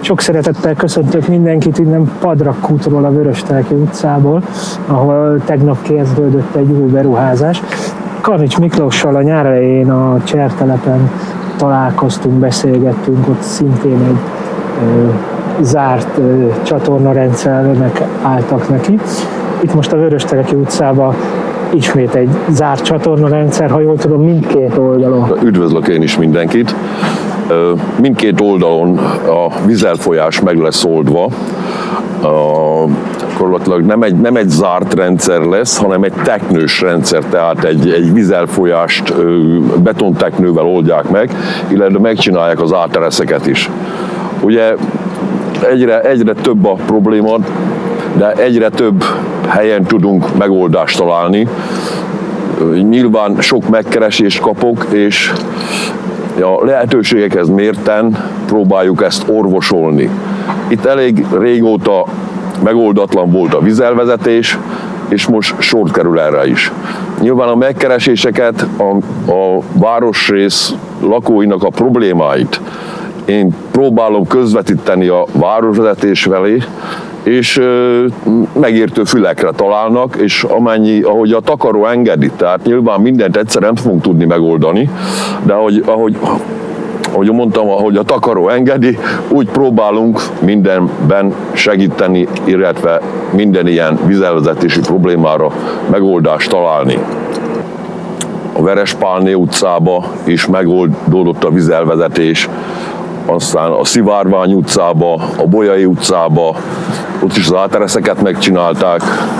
Sok szeretettel köszöntök mindenkit innen Padrakútról, a Vörösteleki utcából, ahol tegnap kezdődött egy új beruházás. Kanics Miklóssal a nyár elején a Csertelepen találkoztunk, beszélgettünk, ott szintén egy zárt csatornarendszernek álltak neki. Itt most a Vörösteleki utcában ismét egy zárt csatornarendszer, ha jól tudom, mindkét oldalon. Üdvözlök én is mindenkit. Mindkét oldalon a vizelfolyás meg lesz oldva. Gyakorlatilag nem egy zárt rendszer lesz, hanem egy teknős rendszer, tehát egy vizelfolyást betonteknővel oldják meg, illetve megcsinálják az átereszeket is. Ugye egyre több a probléma, de egyre több helyen tudunk megoldást találni. Nyilván sok megkeresést kapok, és a lehetőségekhez mérten próbáljuk ezt orvosolni. Itt elég régóta megoldatlan volt a vizelvezetés, és most sor kerül erre is. Nyilván a megkereséseket, a városrész lakóinak a problémáit én próbálom közvetíteni a városvezetés felé, és megértő fülekre találnak, és ahogy a takaró engedi, tehát nyilván mindent egyszer nem fogunk tudni megoldani, de ahogy mondtam, ahogy a takaró engedi, úgy próbálunk mindenben segíteni, illetve minden ilyen vizelvezetési problémára megoldást találni. A Verespálné utcába is megoldódott a vizelvezetés, aztán a Szivárvány utcába, a Bolyai utcába, ott is az átereszeket megcsinálták.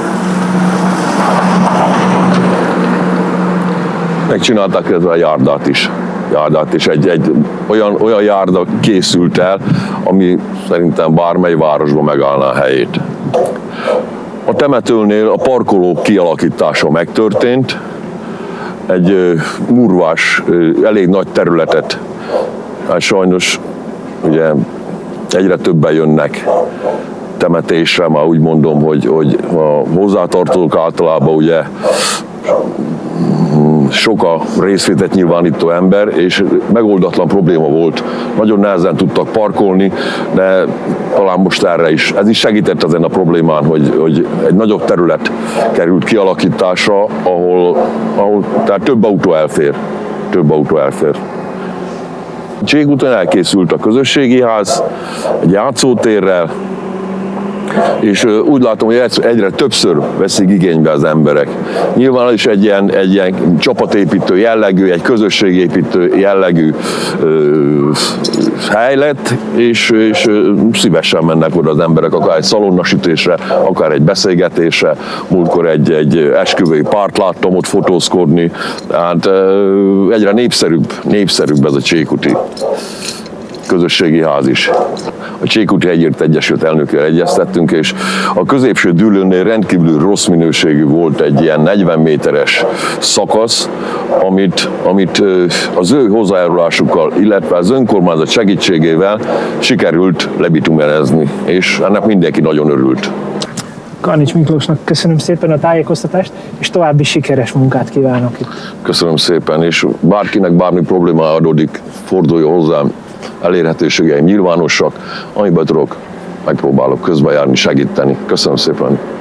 Megcsinálták ez a járdát is. Egy olyan járda készült el, ami szerintem bármely városban megállná a helyét. A temetőnél a parkoló kialakítása megtörtént. Egy murvás, elég nagy területet. Hát sajnos ugye egyre többen jönnek temetésre, már úgy mondom, hogy a hozzátartozók általában ugye sok a részvételt nyilvánító ember, és megoldatlan probléma volt. Nagyon nehezen tudtak parkolni, de talán most erre is. Ez is segített ezen a problémán, hogy egy nagyobb terület került kialakításra, ahol tehát több autó elfér. Cségúton elkészült a közösségi ház, egy játszótérrel, és úgy látom, hogy egyre többször veszik igénybe az emberek. Nyilván is egy ilyen csapatépítő jellegű, egy közösségépítő jellegű hely lett, és szívesen mennek oda az emberek, akár egy szalonnasütésre, akár egy beszélgetésre. Múltkor egy esküvői párt láttam ott fotózkodni, tehát egyre népszerűbb ez a cségúti közösségi ház is. A Cségúti Hegyért Egyesület elnökével egyeztettünk, és a középső dűlőnél rendkívül rossz minőségű volt egy ilyen 40 méteres szakasz, amit az ő hozzájárulásukkal, illetve az önkormányzat segítségével sikerült lebitumenezni, és ennek mindenki nagyon örült. Kanics Miklósnak köszönöm szépen a tájékoztatást, és további sikeres munkát kívánok itt. Köszönöm szépen, és bárkinek bármi probléma adódik, forduljon hozzám, elérhetőségeim nyilvánosak, amiben tudok, megpróbálok közbejárni, segíteni. Köszönöm szépen!